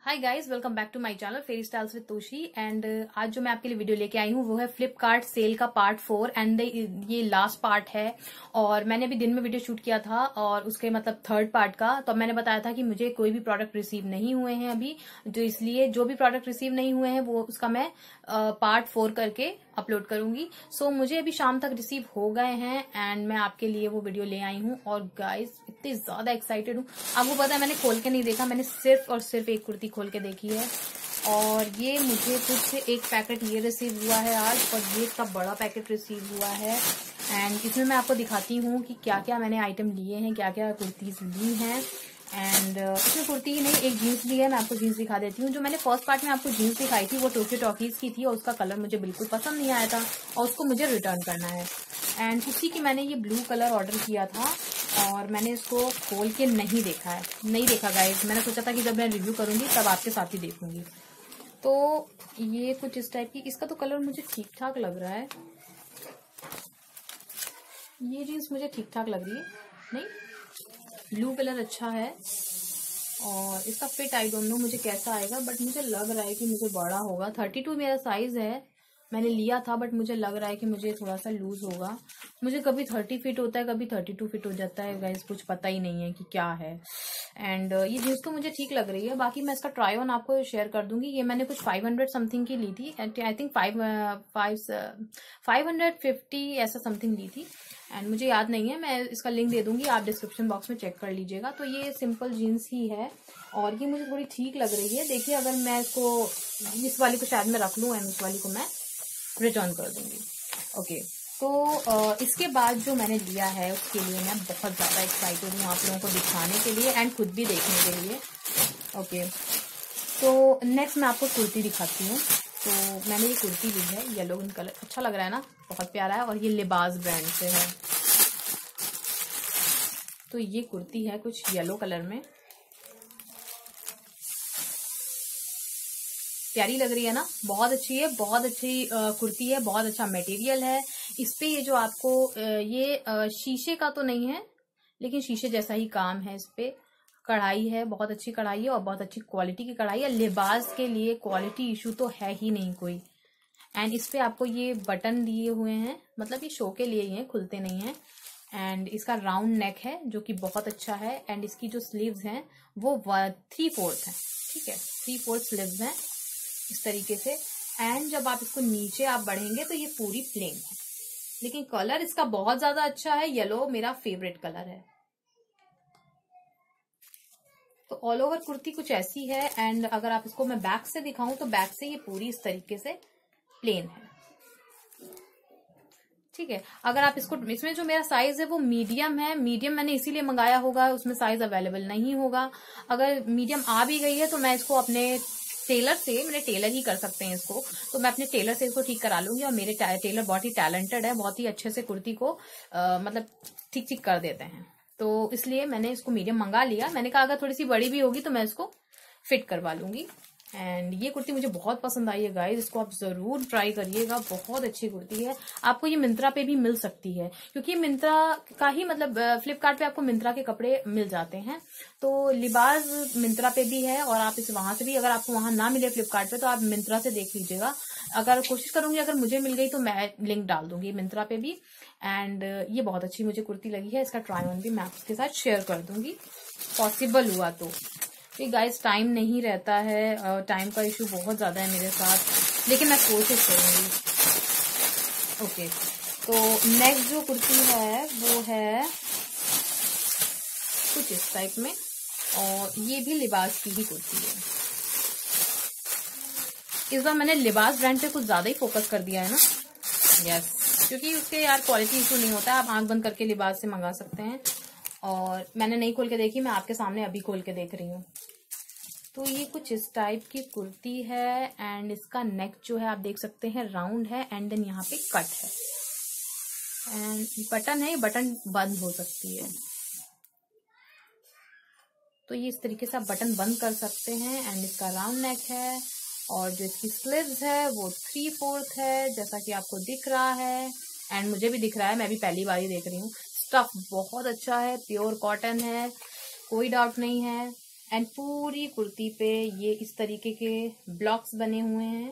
Hi guys, welcome back to my channel fairy styles with Toshi. And आज जो मैं आपके लिए वीडियो लेके आई हूँ वो है फ्लिपकार्ट सेल का पार्ट 4 एंड ये लास्ट पार्ट है। और मैंने अभी दिन में वीडियो शूट किया था और उसके मतलब थर्ड पार्ट का, तो मैंने बताया था कि मुझे कोई भी प्रोडक्ट रिसीव नहीं हुए हैं अभी, जो इसलिए जो भी प्रोडक्ट रिसीव नहीं हुए हैं वो उसका मैं पार्ट 4 करके अपलोड करूंगी। सो मुझे अभी शाम तक रिसीव हो गए हैं एंड मैं आपके लिए वो वीडियो ले आई हूँ। और गाइस इतनी ज्यादा एक्साइटेड हूँ, आपको पता है मैंने खोल के नहीं देखा, मैंने सिर्फ और सिर्फ एक कुर्ती खोल के देखी है। और ये मुझे कुछ एक पैकेट ये रिसीव हुआ है आज, और ये इसका बड़ा पैकेट रिसीव हुआ है। एंड इसमें मैं आपको दिखाती हूँ कि क्या क्या मैंने आइटम लिए हैं, क्या क्या कुर्तीज ली हैं। एंड इसमें कुर्ती ही नहीं, एक जीन्स भी है, मैं आपको जीन्स दिखा देती हूँ। जो मैंने फर्स्ट पार्ट में आपको जीन्स दिखाई थी वो टोक्यो टॉकीज की थी और उसका कलर मुझे बिल्कुल पसंद नहीं आया था और उसको मुझे रिटर्न करना है। एंड उसी की मैंने ये ब्लू कलर ऑर्डर किया था और मैंने इसको खोल के नहीं देखा गाइस। मैंने सोचा था कि जब मैं रिव्यू करूंगी तब आपके साथ ही देखूंगी। तो ये कुछ इस टाइप की, इसका तो कलर मुझे ठीक ठाक लग रहा है, ये जीन्स मुझे ठीक ठाक लग रही है, नहीं ब्लू कलर अच्छा है। और इसका फिट आई डोंट नो मुझे कैसा आएगा, बट मुझे लग रहा है कि मुझे बड़ा होगा। 32 मेरा साइज है, मैंने लिया था, बट मुझे लग रहा है कि मुझे थोड़ा सा लूज होगा। मुझे कभी 30 फिट होता है, कभी 32 फिट हो जाता है गाइस, कुछ पता ही नहीं है कि क्या है। एंड ये जीन्स तो मुझे ठीक लग रही है। बाकी मैं इसका ट्राई ऑन आपको शेयर कर दूंगी। ये मैंने कुछ 500 समथिंग की ली थी, आई थिंक 550 ऐसा समथिंग ली थी। एंड मुझे याद नहीं है, मैं इसका लिंक दे दूंगी, आप डिस्क्रिप्शन बॉक्स में चेक कर लीजिएगा। तो ये सिंपल जीन्स ही है और ये मुझे थोड़ी ठीक लग रही है। देखिए अगर मैं इसको, इस वाली को शायद मैं रख लूँ एंड उस वाली को मैं रिटर्न कर दूंगी। ओके, तो इसके बाद जो मैंने लिया है उसके लिए मैं बहुत ज्यादा एक्साइटेड हूँ आप लोगों को दिखाने के लिए एंड खुद भी देखने के लिए। ओके, तो नेक्स्ट मैं आपको कुर्ती दिखाती हूँ। तो मैंने ये कुर्ती ली है, येलो कलर अच्छा लग रहा है ना, बहुत प्यारा है और ये लिबास ब्रांड से है। तो ये कुर्ती है कुछ येलो कलर में, प्यारी लग रही है ना, बहुत अच्छी है, बहुत अच्छी कुर्ती है, बहुत अच्छा मटेरियल है। इस पे ये जो आपको ये शीशे का तो नहीं है, लेकिन शीशे जैसा ही काम है। इस पे कढ़ाई है, बहुत अच्छी कढ़ाई है और बहुत अच्छी क्वालिटी की कढ़ाई है। लिबास के लिए क्वालिटी इशू तो है ही नहीं कोई। एंड इस पे आपको ये बटन दिए हुए हैं, मतलब ये शो के लिए ही है, खुलते नहीं है। एंड इसका राउंड नेक है जो कि बहुत अच्छा है। एंड इसकी जो स्लीव्स हैं वो 3/4 है, ठीक है, 3/4 स्लीव्स हैं इस तरीके से। एंड जब आप इसको नीचे आप बढ़ेंगे तो ये पूरी प्लेन है, लेकिन कलर इसका बहुत ज्यादा अच्छा है। येलो मेरा फेवरेट कलर है। तो ऑल ओवर कुर्ती कुछ ऐसी है। एंड अगर आप इसको मैं बैक से दिखाऊं तो बैक से ये पूरी इस तरीके से प्लेन है, ठीक है। अगर आप इसको, इसमें जो मेरा साइज है वो मीडियम है, मीडियम मैंने इसीलिए मंगाया होगा, उसमें साइज अवेलेबल नहीं होगा। अगर मीडियम आ भी गई है तो मैं इसको अपने टेलर से, मेरे टेलर ही कर सकते हैं इसको, तो मैं अपने टेलर से इसको ठीक करा लूंगी। और मेरे टेलर बहुत ही टैलेंटेड है, बहुत ही अच्छे से कुर्ती को मतलब ठीक कर देते हैं। तो इसलिए मैंने इसको मीडियम मंगा लिया। मैंने कहा अगर थोड़ी सी बड़ी भी होगी तो मैं इसको फिट करवा लूंगी। एंड ये कुर्ती मुझे बहुत पसंद आई है गाइस, इसको आप जरूर ट्राई करिएगा, बहुत अच्छी कुर्ती है। आपको ये मिंत्रा पे भी मिल सकती है, क्योंकि मिंत्रा का ही मतलब फ्लिपकार्ट पे आपको मिंत्रा के कपड़े मिल जाते हैं। तो लिबास मिंत्रा पे भी है और आप इस वहां से भी, अगर आपको वहां ना मिले फ्लिपकार्ट पे तो आप मिंत्रा से देख लीजिएगा। अगर कोशिश करूंगी, अगर मुझे मिल गई तो मैं लिंक डाल दूंगी मिंत्रा पे भी। एंड ये बहुत अच्छी मुझे कुर्ती लगी है, इसका ट्राई ऑन भी मैं आपके साथ शेयर कर दूंगी पॉसिबल हुआ तो। गाइस टाइम नहीं रहता है, टाइम का इशू बहुत ज्यादा है मेरे साथ, लेकिन मैं कोशिश करूंगी। ओके, तो नेक्स्ट जो कुर्ती है वो है कुछ इस टाइप में, और ये भी लिबास की ही कुर्ती है। इस बार मैंने लिबास ब्रांड पे कुछ ज्यादा ही फोकस कर दिया है ना, यस, क्योंकि उसके यार क्वालिटी इशू नहीं होता है, आप आंख बंद करके लिबास से मंगा सकते हैं। और मैंने नहीं खोल के देखी, मैं आपके सामने अभी खोल के देख रही हूँ। तो ये कुछ इस टाइप की कुर्ती है। एंड इसका नेक जो है आप देख सकते हैं राउंड है, एंड देन यहाँ पे कट है। एंड बटन है, बटन बंद हो सकती है, तो ये इस तरीके से आप बटन बंद कर सकते हैं। एंड इसका राउंड नेक है और जो इसकी स्लीव्स है वो 3/4 है, जैसा कि आपको दिख रहा है एंड मुझे भी दिख रहा है, मैं भी पहली बार ही देख रही हूँ। स्टफ बहुत अच्छा है, प्योर कॉटन है, कोई डाउट नहीं है। एंड पूरी कुर्ती पे ये इस तरीके के ब्लॉक्स बने हुए हैं।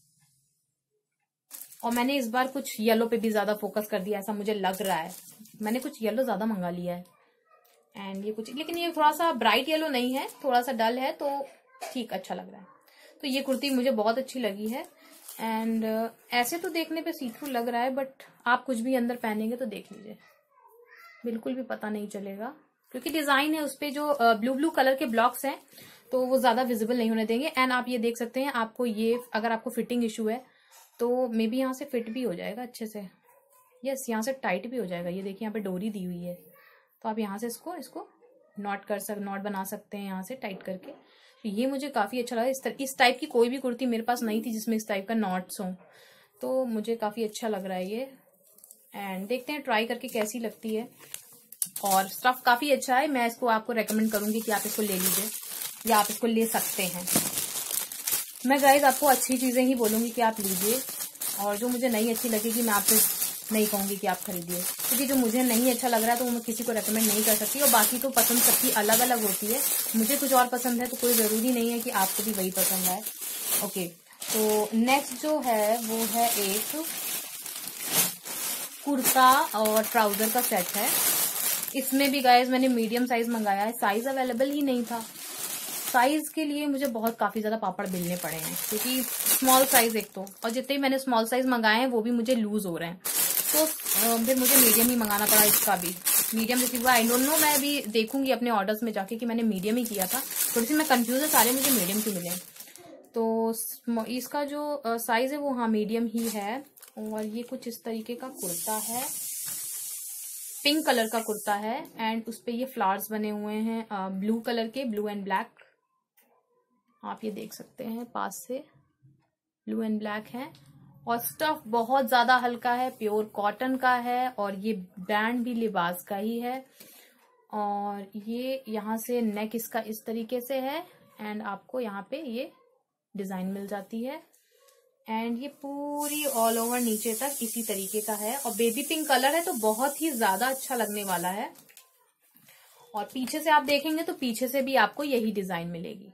और मैंने इस बार कुछ येलो पे भी ज्यादा फोकस कर दिया, ऐसा मुझे लग रहा है। मैंने कुछ येलो ज्यादा मंगा लिया है। एंड ये कुछ, लेकिन ये थोड़ा सा ब्राइट येलो नहीं है, थोड़ा सा डल है, तो ठीक अच्छा लग रहा है। तो ये कुर्ती मुझे बहुत अच्छी लगी है। एंड ऐसे तो देखने पे सी थ्रू लग रहा है, बट आप कुछ भी अंदर पहनेंगे तो देख लीजिए, बिल्कुल भी पता नहीं चलेगा, क्योंकि डिजाइन है उस पे जो ब्लू ब्लू कलर के ब्लॉक्स हैं, तो वो ज्यादा विजिबल नहीं होने देंगे। एंड आप ये देख सकते हैं, आपको ये अगर आपको फिटिंग इशू है तो मे बी यहाँ से फिट भी हो जाएगा अच्छे से। यस, यहाँ से टाइट भी हो जाएगा। ये देखिए यहाँ पे डोरी दी हुई है, तो आप यहाँ से इसको नॉट बना सकते हैं यहाँ से टाइट करके। तो ये मुझे काफी अच्छा लगा। इस टाइप की कोई भी कुर्ती मेरे पास नहीं थी जिसमें इस टाइप का नॉट्स हो, तो मुझे काफी अच्छा लग रहा है ये। एंड देखते हैं ट्राई करके कैसी लगती है। और स्टफ काफी अच्छा है, मैं इसको आपको रेकमेंड करूंगी कि आप इसको ले लीजिए या आप इसको ले सकते हैं। मैं गाइज आपको अच्छी चीजें ही बोलूंगी कि आप लीजिए, और जो मुझे नहीं अच्छी लगेगी मैं आपको नहीं कहूंगी कि आप खरीदिए, क्योंकि जो मुझे नहीं अच्छा लग रहा है तो मैं किसी को रेकमेंड नहीं कर सकती। और बाकी तो पसंद सबकी अलग अलग होती है, मुझे कुछ और पसंद है तो कोई जरूरी नहीं है कि आपको भी वही पसंद आए। ओके, तो नेक्स्ट जो है वो है एक कुर्ता और ट्राउजर का सेट है। इसमें भी गाइज मैंने मीडियम साइज मंगाया है, साइज अवेलेबल ही नहीं था। साइज के लिए मुझे काफी ज्यादा पापड़ बेलने पड़े हैं, क्योंकि स्मॉल साइज एक तो, और जितने भी मैंने स्मॉल साइज मंगाए हैं वो भी मुझे लूज हो रहे हैं, तो फिर मुझे मीडियम ही मंगाना पड़ा। इसका भी मीडियम रिसीव हुआ, आई डोंट नो, मैं भी देखूंगी अपने ऑर्डर्स में जाके कि मैंने मीडियम ही किया था। थोड़ी सी मैं कंफ्यूज है, सारे मुझे मीडियम क्यों मिले। तो इसका जो साइज है वो हाँ मीडियम ही है। और ये कुछ इस तरीके का कुर्ता है, पिंक कलर का कुर्ता है। एंड उस पे ये फ्लावर्स बने हुए हैं ब्लू कलर के, ब्लू एंड ब्लैक। आप ये देख सकते हैं पास से, ब्लू एंड ब्लैक है। और स्टफ बहुत ज्यादा हल्का है, प्योर कॉटन का है, और ये ब्रांड भी लिबास का ही है। और ये यहाँ से नेक इसका इस तरीके से है, एंड आपको यहाँ पे ये डिजाइन मिल जाती है। एंड ये पूरी ऑल ओवर नीचे तक इसी तरीके का है, और बेबी पिंक कलर है तो बहुत ही ज्यादा अच्छा लगने वाला है। और पीछे से आप देखेंगे तो पीछे से भी आपको यही डिजाइन मिलेगी,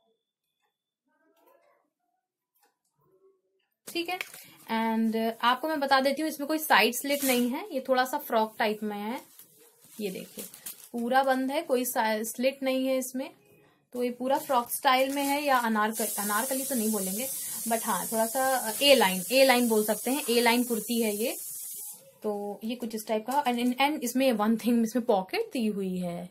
ठीक है। एंड आपको मैं बता देती हूँ, इसमें कोई साइड स्लिट नहीं है, ये थोड़ा सा फ्रॉक टाइप में है। ये देखिए पूरा बंद है, कोई स्लिट नहीं है इसमें, तो ये पूरा फ्रॉक स्टाइल में है, या अनारकली तो नहीं बोलेंगे, बट हाँ थोड़ा सा ए लाइन बोल सकते हैं, ए लाइन कुर्ती है ये। तो ये कुछ इस टाइप का। एंड इसमें वन थिंग, इसमें पॉकेट दी हुई है,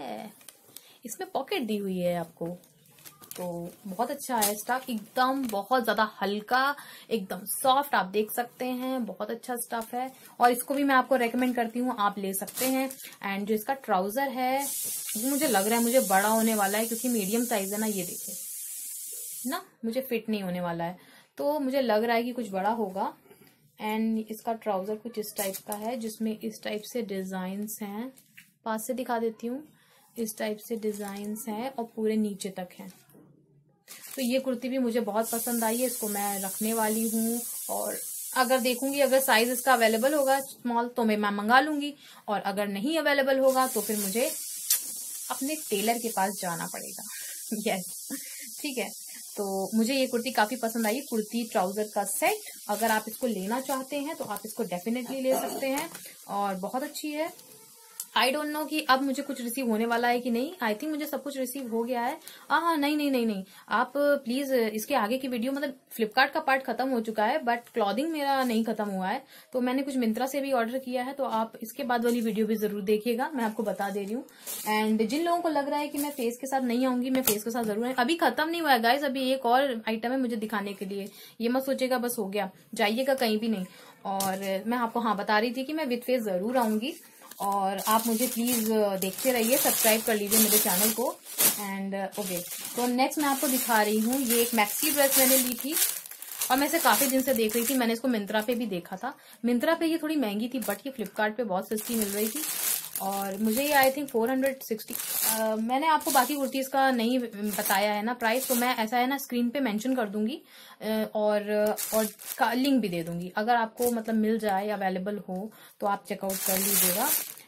इसमें पॉकेट दी हुई है आपको, तो बहुत अच्छा है स्टफ, एकदम बहुत ज्यादा हल्का, एकदम सॉफ्ट, आप देख सकते हैं, बहुत अच्छा स्टफ है। और इसको भी मैं आपको रेकमेंड करती हूँ, आप ले सकते हैं। एंड जो इसका ट्राउजर है वो मुझे लग रहा है मुझे बड़ा होने वाला है, क्योंकि मीडियम साइज है ना, ये देखिए ना, मुझे फिट नहीं होने वाला है, तो मुझे लग रहा है कि कुछ बड़ा होगा। एंड इसका ट्राउजर कुछ इस टाइप का है, जिसमें इस टाइप से डिजाइन्स हैं, पास से दिखा देती हूँ, इस टाइप से डिजाइन्स हैं और पूरे नीचे तक हैं। तो ये कुर्ती भी मुझे बहुत पसंद आई है, इसको मैं रखने वाली हूँ। और अगर देखूंगी अगर साइज इसका अवेलेबल होगा स्मॉल तो मैं मंगा लूंगी, और अगर नहीं अवेलेबल होगा तो फिर मुझे अपने टेलर के पास जाना पड़ेगा। यस, ठीक है। तो मुझे ये कुर्ती काफी पसंद आई, कुर्ती ट्राउजर का सेट। अगर आप इसको लेना चाहते हैं तो आप इसको डेफिनेटली ले सकते हैं, और बहुत अच्छी है। आई डोंट नो कि अब मुझे कुछ रिसीव होने वाला है कि नहीं, आई थिंक मुझे सब कुछ रिसीव हो गया है। हाँ नहीं, आप प्लीज इसके आगे की वीडियो, मतलब फ्लिपकार्ट का पार्ट खत्म हो चुका है, बट क्लॉथिंग मेरा नहीं खत्म हुआ है, तो मैंने कुछ मिंत्रा से भी ऑर्डर किया है, तो आप इसके बाद वाली वीडियो भी जरूर देखिएगा, मैं आपको बता दे रही हूँ। एंड जिन लोगों को लग रहा है कि मैं फेस के साथ नहीं आऊंगी, मैं फेस के साथ जरूर है, अभी खत्म नहीं हुआ है गाइज, अभी एक और आइटम है मुझे दिखाने के लिए, ये मत सोचेगा बस हो गया, जाइएगा कहीं भी नहीं। और मैं आपको हाँ बता रही थी कि मैं विद फेस जरूर आऊंगी, और आप मुझे प्लीज देखते रहिए, सब्सक्राइब कर लीजिए मेरे चैनल को। एंड ओके, तो नेक्स्ट मैं आपको दिखा रही हूँ, ये एक मैक्सी ड्रेस मैंने ली थी, और मैं इसे काफी दिन से देख रही थी, मैंने इसको मिंत्रा पे भी देखा था, मिंत्रा पे ये थोड़ी महंगी थी, बट ये फ्लिपकार्ट पे बहुत सस्ती मिल रही थी, और मुझे ये आई थिंक 460। मैंने आपको बाकी कुर्तीज का नहीं बताया है ना प्राइस, तो मैं ऐसा है ना स्क्रीन पे मेंशन कर दूंगी, और का लिंक भी दे दूंगी, अगर आपको मतलब मिल जाए, अवेलेबल हो तो आप चेकआउट कर लीजिएगा।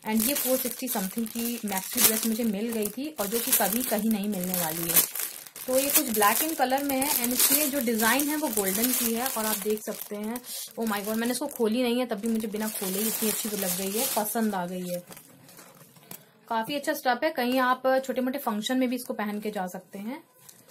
एंड ये 460 समथिंग की मैक्सी ड्रेस मुझे मिल गई थी, और जो कि कभी कहीं नहीं मिलने वाली है। तो ये कुछ ब्लैक इन कलर में है, एंड इसकी जो डिजाइन है वो गोल्डन की है, और आप देख सकते हैं। ओ माय गॉड, मैंने इसको खोली नहीं है, तब भी मुझे बिना खोले ही इतनी अच्छी लग गई है, पसंद आ गई है। काफी अच्छा स्टफ है, कहीं आप छोटे मोटे फंक्शन में भी इसको पहन के जा सकते हैं।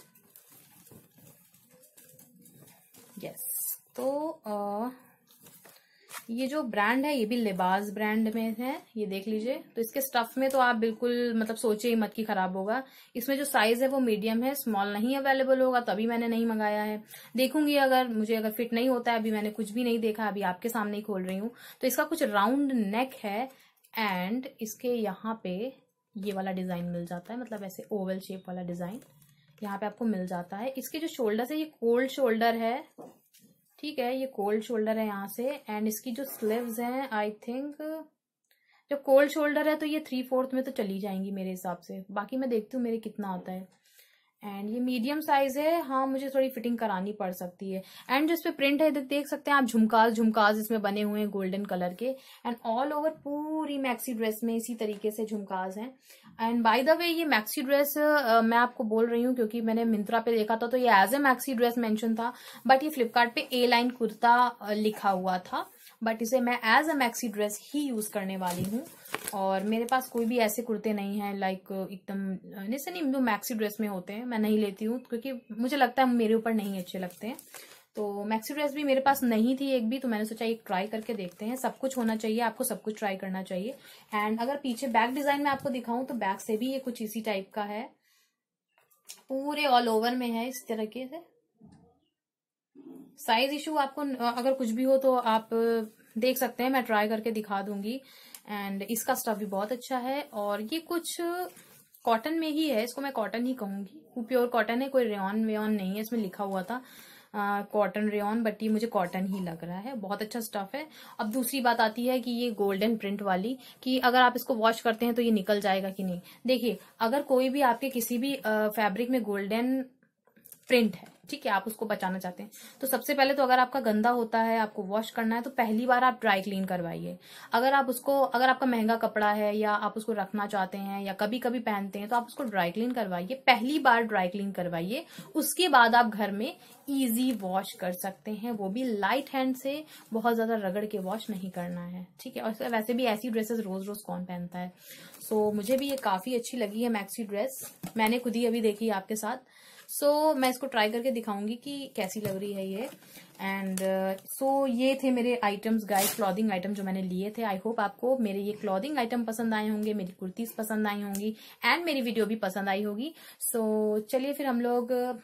यस, तो ये जो ब्रांड है ये भी लिबास ब्रांड में है, ये देख लीजिए। तो इसके स्टफ में तो आप बिल्कुल मतलब सोचे ही मत कि खराब होगा। इसमें जो साइज है वो मीडियम है, स्मॉल नहीं अवेलेबल होगा, तभी मैंने नहीं मंगाया है। देखूंगी अगर फिट नहीं होता है, अभी मैंने कुछ भी नहीं देखा, अभी आपके सामने ही खोल रही हूँ। तो इसका कुछ राउंड नेक है, एंड इसके यहाँ पे ये वाला डिजाइन मिल जाता है, मतलब ऐसे ओवल शेप वाला डिजाइन यहाँ पे आपको मिल जाता है। इसके जो शोल्डर है ये कोल्ड शोल्डर है, ठीक है, ये कोल्ड शोल्डर है यहाँ से। एंड इसकी जो स्लीव्स हैं, आई थिंक जो कोल्ड शोल्डर है तो ये 3/4 में तो चली जाएंगी मेरे हिसाब से, बाकी मैं देखती हूँ मेरे कितना आता है। एंड ये मीडियम साइज है, हाँ मुझे थोड़ी फिटिंग करानी पड़ सकती है। एंड जो इस पे प्रिंट है देख सकते हैं आप, झुमकाज इसमें बने हुए हैं गोल्डन कलर के, एंड ऑल ओवर पूरी मैक्सी ड्रेस में इसी तरीके से झुमकाज हैं। एंड बाय द वे ये मैक्सी ड्रेस मैं आपको बोल रही हूँ क्योंकि मैंने मिंत्रा पे देखा था तो ये as a maxi dress mention था, बट ये फ्लिपकार्ट पे ए लाइन कुर्ता लिखा हुआ था, बट इसे मैं एज अ मैक्सी ड्रेस ही यूज करने वाली हूँ। और मेरे पास कोई भी ऐसे कुर्ते नहीं है लाइक एकदम जैसे नहीं जो मैक्सी ड्रेस में होते हैं, मैं नहीं लेती हूँ क्योंकि मुझे लगता है मेरे ऊपर नहीं अच्छे लगते हैं। तो मैक्सी ड्रेस भी मेरे पास नहीं थी एक भी, तो मैंने सोचा एक ट्राई करके देखते हैं। सब कुछ होना चाहिए, आपको सब कुछ ट्राई करना चाहिए। एंड अगर पीछे बैक डिजाइन में आपको दिखाऊं तो बैक से भी ये कुछ इसी टाइप का है, पूरे ऑल ओवर में है इस तरीके से। साइज इशू आपको अगर कुछ भी हो तो आप देख सकते हैं, मैं ट्राई करके दिखा दूंगी। एंड इसका स्टफ भी बहुत अच्छा है, और ये कुछ कॉटन में ही है, इसको मैं कॉटन ही कहूंगी, वो प्योर कॉटन है, कोई रेयन वेयन नहीं है। इसमें लिखा हुआ था कॉटन रेयन, बट ये मुझे कॉटन ही लग रहा है, बहुत अच्छा स्टफ है। अब दूसरी बात आती है कि ये गोल्डन प्रिंट वाली, कि अगर आप इसको वॉश करते हैं तो ये निकल जाएगा कि नहीं। देखिए, अगर कोई भी आपके किसी भी फैब्रिक में गोल्डन प्रिंट है, ठीक है, आप उसको बचाना चाहते हैं, तो सबसे पहले तो अगर आपका गंदा होता है, आपको वॉश करना है, तो पहली बार आप ड्राई क्लीन करवाइए। अगर आपका महंगा कपड़ा है या आप उसको रखना चाहते हैं या कभी कभी पहनते हैं, तो आप उसको ड्राई क्लीन करवाइए, पहली बार ड्राई क्लीन करवाइए। उसके बाद आप घर में इजी वॉश कर सकते हैं, वो भी लाइट हैंड से, बहुत ज्यादा रगड़ के वॉश नहीं करना है, ठीक है। और वैसे भी ऐसी ड्रेसेस रोज रोज कौन पहनता है। सो मुझे भी ये काफी अच्छी लगी है मैक्सी ड्रेस, मैंने खुद ही अभी देखी आपके साथ। सो मैं इसको ट्राई करके दिखाऊंगी कि कैसी लग रही है ये। एंड सो ये थे मेरे आइटम्स गाइस, क्लॉथिंग आइटम जो मैंने लिए थे। आई होप आपको मेरे ये क्लॉथिंग आइटम पसंद आए होंगे, मेरी कुर्तीज पसंद आई होंगी, एंड मेरी वीडियो भी पसंद आई होगी। सो चलिए फिर हम लोग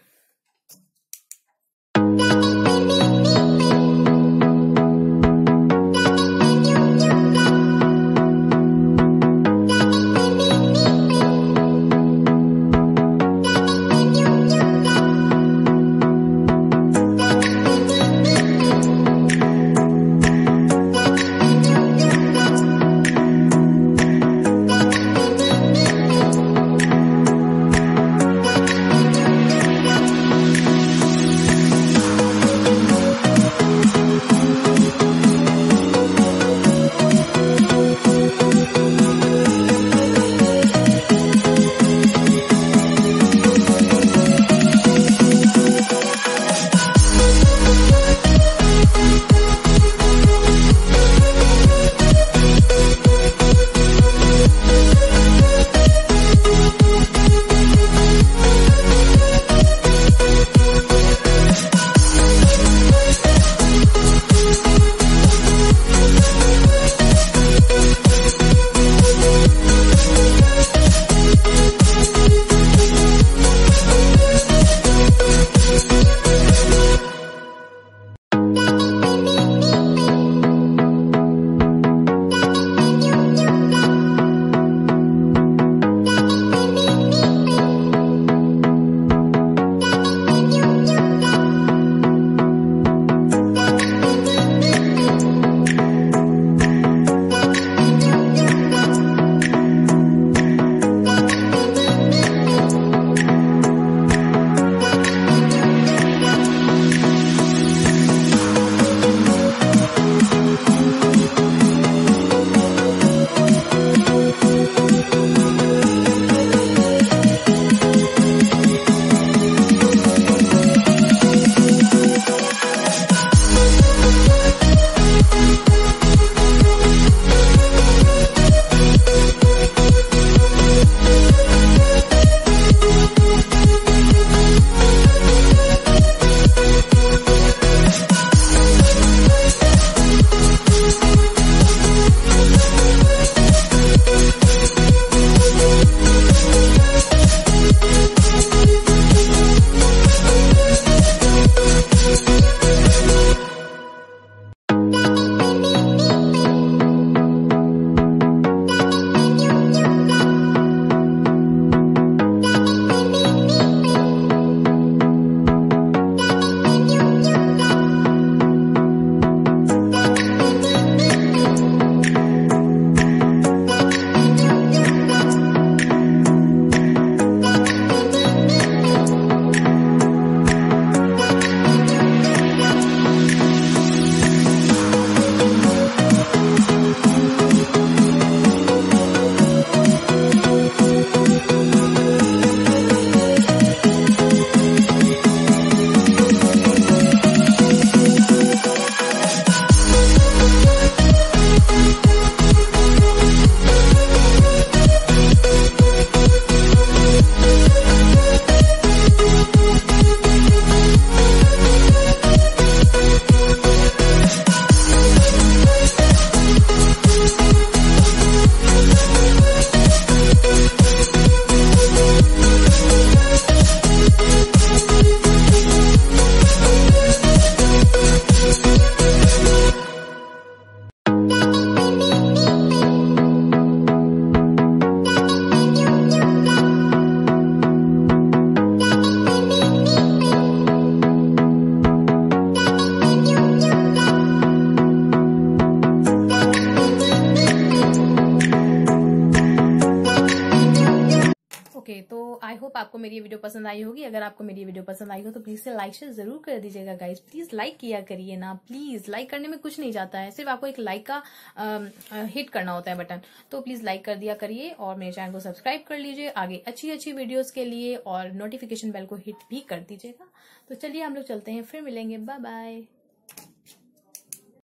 होप आपको मेरी वीडियो पसंद आई होगी। अगर आपको मेरी वीडियो पसंद आई हो तो प्लीज से लाइक शेयर जरूर कर दीजिएगा गाइज। प्लीज लाइक किया करिए ना, प्लीज। लाइक करने में कुछ नहीं जाता है, सिर्फ आपको एक लाइक का हिट करना होता है बटन। तो प्लीज लाइक कर दिया करिए और मेरे चैनल को सब्सक्राइब कर लीजिए आगे अच्छी अच्छी वीडियोस के लिए, और नोटिफिकेशन बेल को हिट भी कर दीजिएगा। तो चलिए हम लोग चलते हैं, फिर मिलेंगे, बाय बाय।